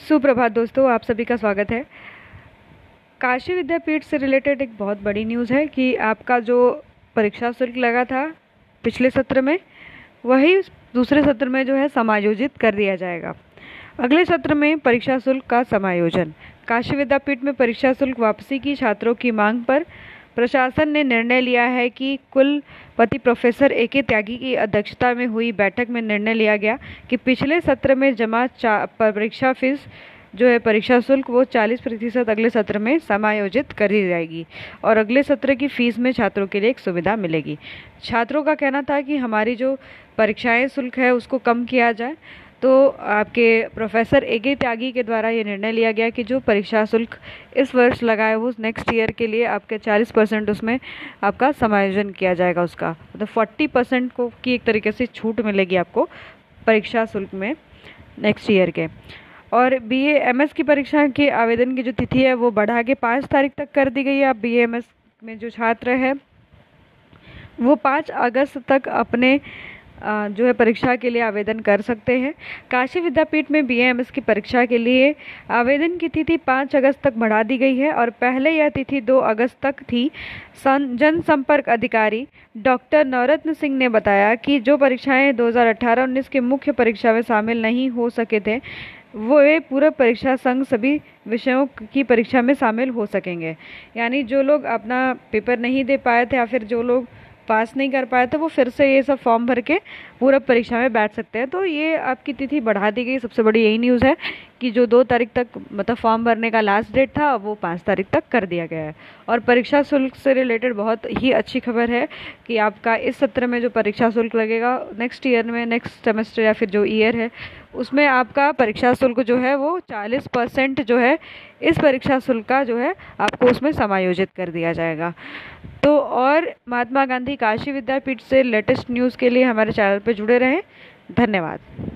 सुप्रभात दोस्तों, आप सभी का स्वागत है। काशी विद्यापीठ से रिलेटेड एक बहुत बड़ी न्यूज़ है कि आपका जो परीक्षा शुल्क लगा था पिछले सत्र में, वही दूसरे सत्र में जो है समायोजित कर दिया जाएगा। अगले सत्र में परीक्षा शुल्क का समायोजन। काशी विद्यापीठ में परीक्षा शुल्क वापसी की छात्रों की मांग पर प्रशासन ने निर्णय लिया है कि कुलपति प्रोफेसर ए.के. त्यागी की अध्यक्षता में हुई बैठक में निर्णय लिया गया कि पिछले सत्र में जमा परीक्षा फीस जो है परीक्षा शुल्क वो 40% अगले सत्र में समायोजित करी जाएगी और अगले सत्र की फीस में छात्रों के लिए एक सुविधा मिलेगी। छात्रों का कहना था कि हमारी जो परीक्षाएं शुल्क है उसको कम किया जाए, तो आपके प्रोफेसर ए.के. त्यागी के द्वारा ये निर्णय लिया गया कि जो परीक्षा शुल्क इस वर्ष लगा है वो नेक्स्ट ईयर के लिए आपके 40% उसमें आपका समायोजन किया जाएगा। उसका मतलब 40% को की एक तरीके से छूट मिलेगी आपको परीक्षा शुल्क में नेक्स्ट ईयर के। और BA MS की परीक्षा के आवेदन की जो तिथि है वो बढ़ा के 5 तारीख तक कर दी गई है। अब BA MS में जो छात्र है वो 5 अगस्त तक अपने जो है परीक्षा के लिए आवेदन कर सकते हैं। काशी विद्यापीठ में BA MS की परीक्षा के लिए आवेदन की तिथि 5 अगस्त तक बढ़ा दी गई है और पहले यह तिथि 2 अगस्त तक थी। जनसंपर्क अधिकारी डॉक्टर नवरत्न सिंह ने बताया कि जो परीक्षाएं 2018-19 के मुख्य परीक्षा में शामिल नहीं हो सके थे वो वे पूर्व परीक्षा संग सभी विषयों की परीक्षा में शामिल हो सकेंगे। यानी जो लोग अपना पेपर नहीं दे पाए थे या फिर जो लोग पास नहीं कर पाए थे वो फिर से ये सब फॉर्म भर के पूर्व परीक्षा में बैठ सकते हैं। तो ये आपकी तिथि बढ़ा दी गई। सबसे बड़ी यही न्यूज़ है कि जो 2 तारीख तक मतलब फॉर्म भरने का लास्ट डेट था वो 5 तारीख तक कर दिया गया है। और परीक्षा शुल्क से रिलेटेड बहुत ही अच्छी खबर है कि आपका इस सत्र में जो परीक्षा शुल्क लगेगा नेक्स्ट ईयर में, नेक्स्ट सेमेस्टर या फिर जो ईयर है उसमें आपका परीक्षा शुल्क जो है वो 40% जो है इस परीक्षा शुल्क का जो है आपको उसमें समायोजित कर दिया जाएगा। तो और महात्मा गांधी काशी विद्यापीठ से लेटेस्ट न्यूज़ के लिए हमारे चैनल पर जुड़े रहें। धन्यवाद।